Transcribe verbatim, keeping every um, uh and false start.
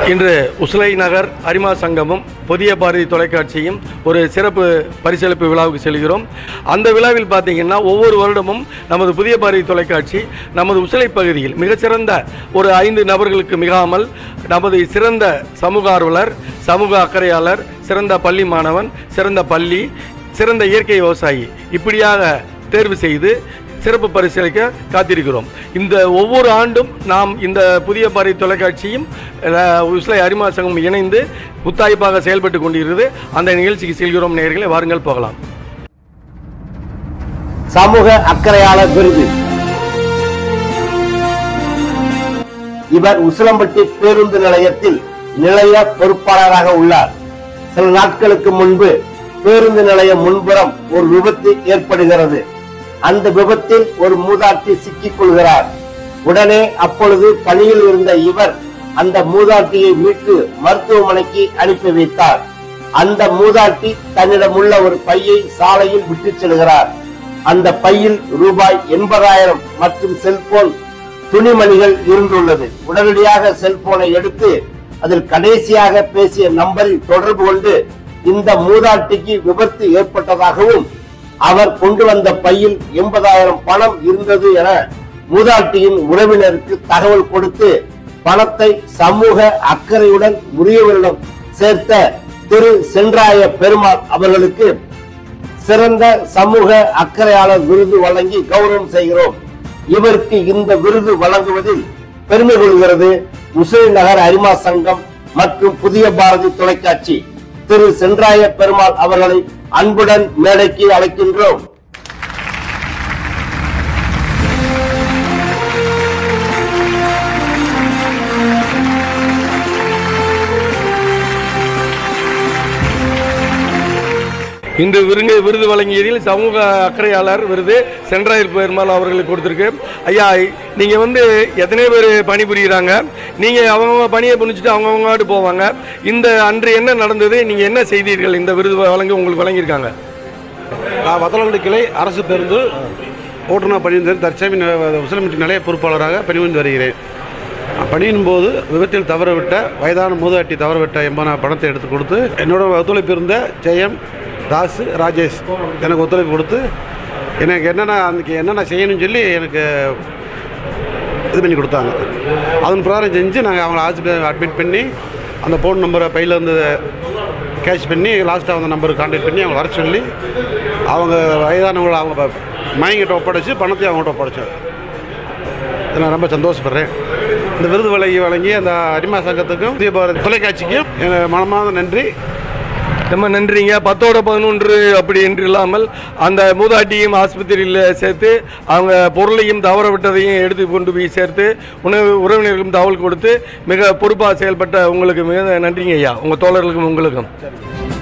இன்று உசிலை நகர் அரிமா சங்கமும் புதிய பாரதி தொலைக்காட்சியும் ஒரு சிறப்பு பரிசளிப்பு விழாவுக்கு செல்கிறோம். அந்த விழாவில் பார்த்தீங்கன்னா ஒவ்வொரு வருடமும் நமது புதிய பாரதி தொலைக்காட்சி நமது உசிலை பகுதியில் மிகச்சிறந்த ஒரு ஐந்து நபர்களுக்கு மிகாமல் நமது சிறந்த சமூக ஆர்வலர், சமூக அக்கறையாளர், சிறந்த பள்ளி மாணவன், சிறந்த பள்ளி, சிறந்த இயற்கை விவசாயி இப்படியாக தேர்வு செய்து சிறப்பு பரிசளிக்க காத்திருக்கிறோம். இந்த ஒவ்வொரு ஆண்டும் நாம் இந்த புதிய பாரதி தொலைக்காட்சியும் உசிலை அரிமா சங்கமும் இணைந்து முத்தாய்ப்பாக செயல்பட்டு கொண்டிருக்கிறது. அந்த நிகழ்ச்சிக்கு செல்கிறோம். நேயர்களே, வாருங்கள் போகலாம். சமூக அக்கறையாளர் விருது இவர் உசிலம்பட்டி பேருந்து நிலையத்தில் நிலைய பொறுப்பாளராக உள்ளார். சில நாட்களுக்கு முன்பு பேருந்து நிலையம் முன்புறம் ஒரு விபத்து ஏற்படுகிறது. அந்த விபத்தில் ஒரு மூதாட்டி சிக்கிக் கொள்கிறார். உடனே அப்பொழுது பணியில் இருந்த இவர் அந்த மூதாட்டியை மீட்டு மருத்துவமனைக்கு அனுப்பி வைத்தார். அந்த மூதாட்டி தன்னிடமுள்ள ஒரு பையை சாலையில் விட்டு செல்கிறார். அந்த பையில் ரூபாய் எண்பதாயிரம் மற்றும் செல்போன், துணிமணிகள் இருந்துள்ளது. உடனடியாக செல்போனை எடுத்து அதில் கடைசியாக பேசிய நம்பரில் தொடர்பு கொண்டு இந்த மூதாட்டிக்கு விபத்து ஏற்பட்டதாகவும் அவர் கொண்டு வந்த பையில் எண்பதாயிரம் பணம் இருந்தது என மூதாட்டியின் உறவினருக்கு தகவல் கொடுத்து பணத்தை சமூக அக்கறையுடன் உரியவரிடம் சேர்த்த திரு சென்றாய பெருமாள் அவர்களுக்கு சிறந்த சமூக அக்கறையாளர் விருது வழங்கி கௌரவம் செய்கிறோம். இவருக்கு இந்த விருது வழங்குவதில் பெருமை கொள்கிறது உசிலை நகர் அரிமா சங்கம் மற்றும் புதிய பாரதி தொலைக்காட்சி. திரு சென்றாய பெருமாள் அவர்களை அன்புடன் மேடைக்கு அழைக்கின்றோம். இன்று விருது விருது வழங்கியதில் சமூக அக்கறையாளர் விருது சென்றாய பெருமாள் அவர்களுக்கு கொடுத்துருக்கு. ஐயா, நீங்கள் வந்து எத்தனை பேர் பணிபுரிகிறாங்க? நீங்கள் அவங்கவுங்க பணியை புரிஞ்சுட்டு அவங்கவுங்காட்டு போவாங்க. இந்த அன்று என்ன நடந்தது? நீங்கள் என்ன செய்தீர்கள்? இந்த விருது வழங்கி உங்களுக்கு வழங்கியிருக்காங்க. நான் வத்தலகுண்டு கிளை அரசு பேருந்து ஓட்டுநர் பணிந்து தற்சமய உசிலம்பட்டி நிலைய பொறுப்பாளராக பணிபுரிந்து வருகிறேன். பணியின் போது விபத்தில் தவறவிட்ட வயதான மூதாட்டி தவறவிட்ட எண்பதாயிரம் பணத்தை எடுத்து கொடுத்து என்னோட ஒத்துழைப்பு இருந்த ஜெயம், தாஸ், ராஜேஷ் எனக்கு ஒத்துழைப்பு கொடுத்து எனக்கு என்னென்ன அன்றைக்கி என்னென்ன செய்யணும்னு சொல்லி எனக்கு இது பண்ணி கொடுத்தாங்க. அதன் பிரகாரம் செஞ்சு நாங்கள் அவங்கள ஹாஸ்பிட்டல் அட்மிட் பண்ணி அந்த ஃபோன் நம்பரை பையில் இருந்து கேஷ் பண்ணி லாஸ்ட்டாக அந்த நம்பருக்கு கான்டாக்ட் பண்ணி அவங்க வர சொல்லி அவங்க வயதானவங்களை அவங்க மயங்கிட்ட ஒப்படைச்சி பணத்தையும் அவங்கள்ட்ட ஒப்படைச்சாங்க. நான் ரொம்ப சந்தோஷப்படுறேன். இந்த விருது வழங்கி வழங்கி அந்த அரிமா சங்கத்துக்கும் புதிய பாரதி தொலைக்காட்சிக்கும் எனக்கு மனமார்ந்த நன்றி. ரொம்ப நன்றிங்க. பத்தோட பதினொன்று அப்படி என்று இல்லாமல் அந்த மூதாட்டியும் ஆஸ்பத்திரியில் சேர்த்து அவங்க பொருளையும் தவற விட்டதையும் எடுத்து கொண்டு போய் சேர்த்து உணவு உறவினர்களுக்கும் தகவல் கொடுத்து மிக பொறுப்பாக செயல்பட்ட உங்களுக்கு மிக நன்றிங்க ஐயா. உங்கள் தோழர்களுக்கும் உங்களுக்கும்.